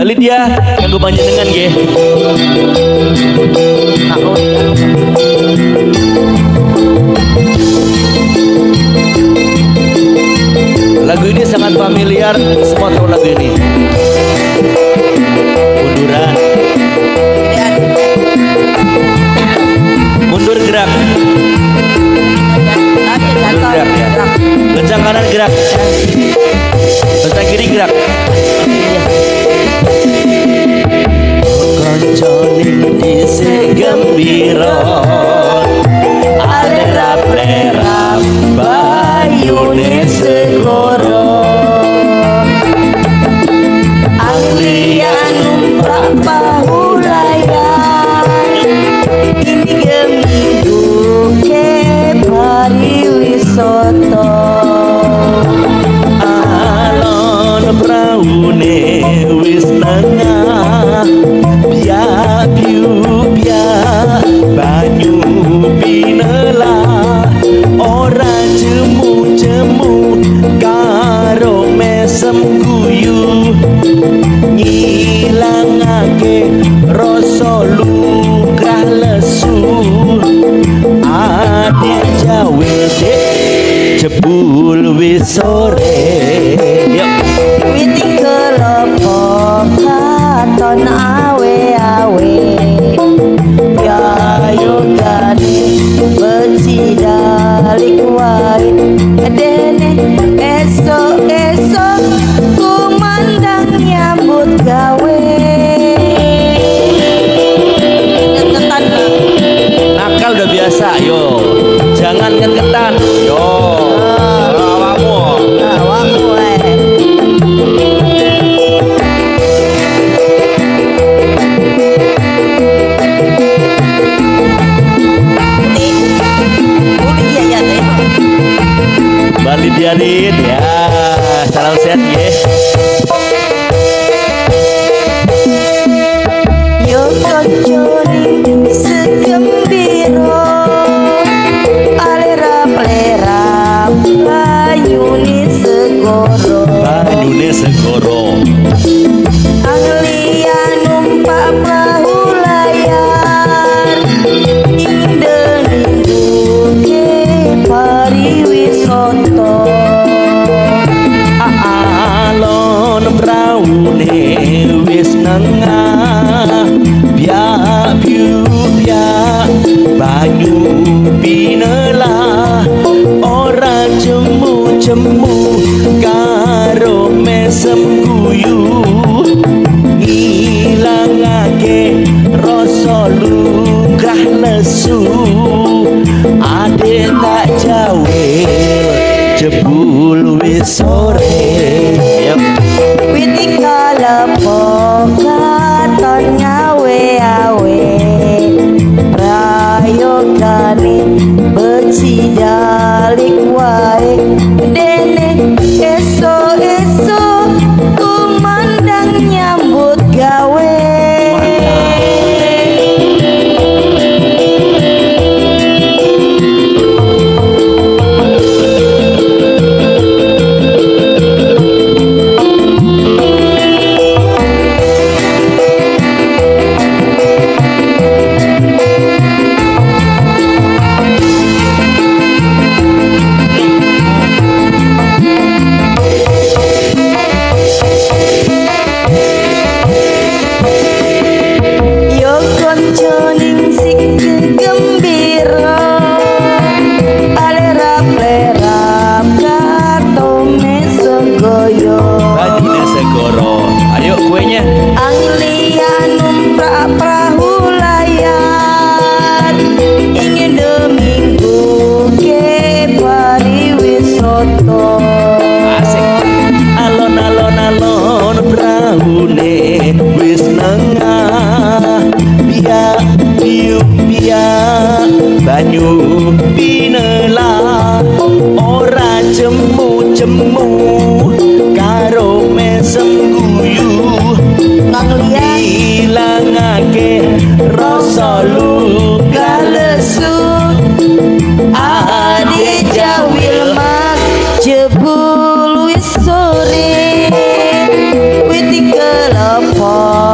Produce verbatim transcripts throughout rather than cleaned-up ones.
Balik dia kanggo panjenengan nggih. Lagu ini sangat familiar, semua tahu lagu ini. Munduran. Mundur gerak. Mundur gerak ya. Lencang kanan gerak. Lencang kiri gerak. Konconing dhisik gembira, alerap-lerap bayune segoro, anglian numpak pahulayan, ini gemidu ke pariwisata, alon praune wis nengah, biak biak banyu pinela, ora jemu-jemu karo mesem guyu, ngilangake rasa lukrah lesu, adik jawe jebul wis sore. Witing kelopo katon awe-awe, yayo gani beci dalik wae, dene esok-esok kumandang nyambut gawe. Ketan nakal udah biasa, yo jangan ketan, yo awakmu awakmu eh. Bali biarin ya, salam sehat ya. Yo kocori segembiro, alerap-lerap banyune segoro, banyune segoro, anglian numpak perahu layar, inde-inde ke pariwisata, alon praune wis nengah, biak biak banyu pinela, ora jemu-jemu karo mesem guyu, ngilangake rasa lukrah lesu, ade tak jawe jebul wis sore. Witing kalepo katon ngawe-awe, prayogane beci dalik wae, dene esok-esok kumandang nyambut gawe.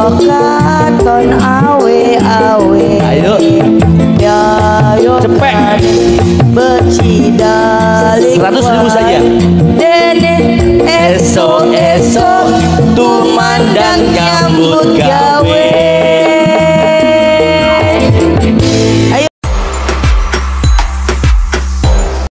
katon awe-awe. Ayo. Yayo Cepet. becidalik Seratus ribu saja. Dene esok-esok tumandang nyambut gawe.